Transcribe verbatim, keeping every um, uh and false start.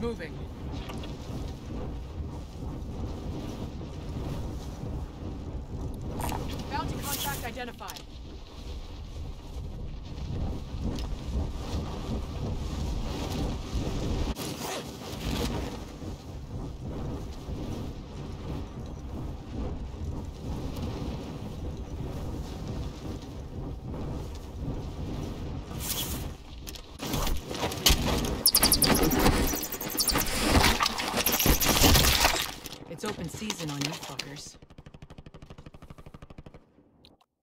moving. Bounty contact identified. It's open season on you fuckers.